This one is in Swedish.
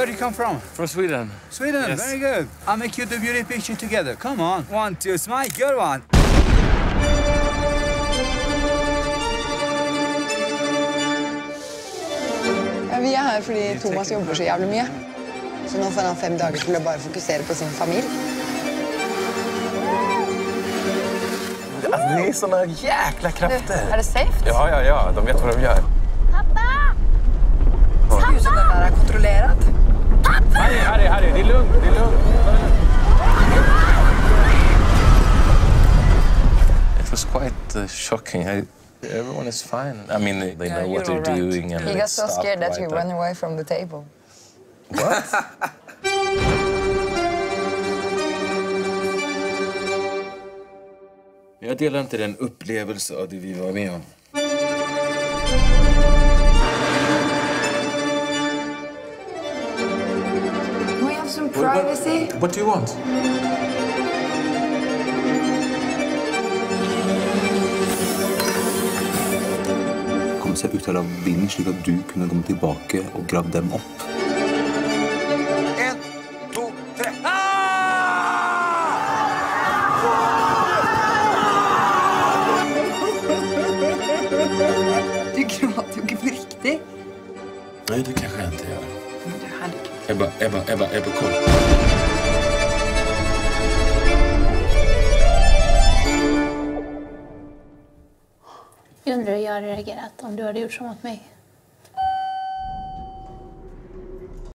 Where do you come from? From Sweden. Sweden, yes. Very good. I'll make you the beauty picture together. Come on. 1, 2, smile. Good one. Ja, vi är här fordi Tomas jobbar så jävla mycket. Så nu får han 5 dagar till att bara fokusera på sin familj. Alltså, det är såna jäkla krafter. Är det safe? Ja. De vet vad de gör. Pappa! Hur som den där kontrollerat? Harry, det är lugnt, It was quite shocking. Everyone is fine. I mean, they know what they're doing. And He got so scared that he ran away from the table. What? Jag delar inte den upplevelse av det vi var med om. We have some privacy. What do you want? Kom seg ut av vinden slik at du kunne komme tilbake og grave dem opp. 1, 2, 3. Du gråter ju inte på riktigt. Nej, det kanske jag inte gör. Men du hade... Ebba, kom. Jag undrar hur jag hade reagerat om du hade gjort så mot mig.